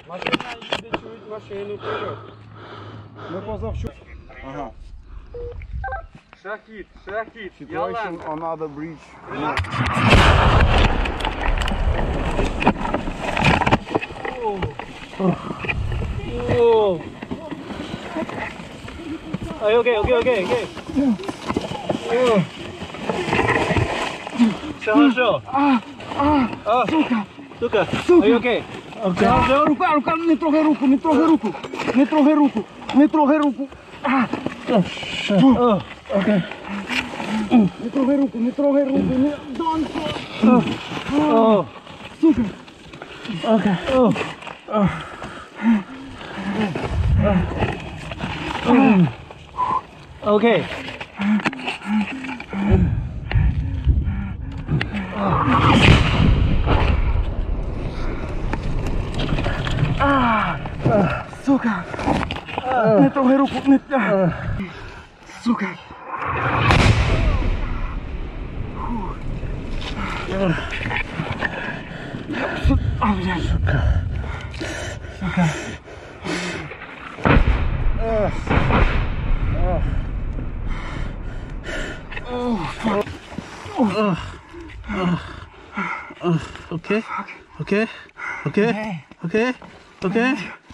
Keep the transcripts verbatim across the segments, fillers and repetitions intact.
Машина їде, чують машину вперед. Ми позавчора. Ага. Шахід, шахід, Situation on other bridge. О. Ай, окей, окей, окей, окей. О. Все хорошо. А, а, сука. Сука, Сука. ай, окей. Окей. Рука, рука, не трогай руку, не трогай руку. Не трогай руку, не трогай руку. А. О. Окей. Не трогай руку, не трогай руку, не... Don't О. Сука. Окей. О. Окей. А, сука. Не трогай руку, не... Сука. А, блядь. Сука. Сука. Okay, okay, okay, okay, okay.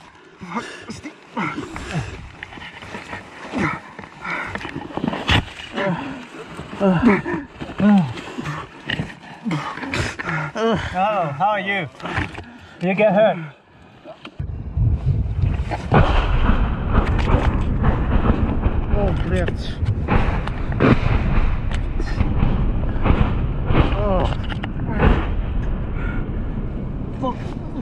Oh, how are you? You get hurt? О, блядь. О. Fuck.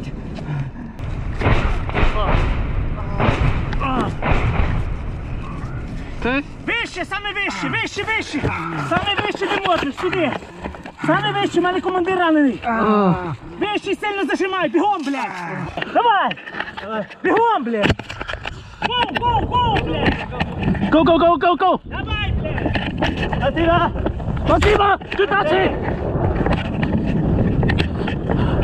Okay. Вище, саме вище, вище, вище! Саме вище ти можеш, сюди! Саме вище, в мене командир ранений! Вище сильно зажимай, бігом, блядь! Давай! Бігом, блядь! Гоу, гоу, гоу, блядь! Go, go, go, go, go! Давай, блядь! Спасибо! Спасибо! Удачи!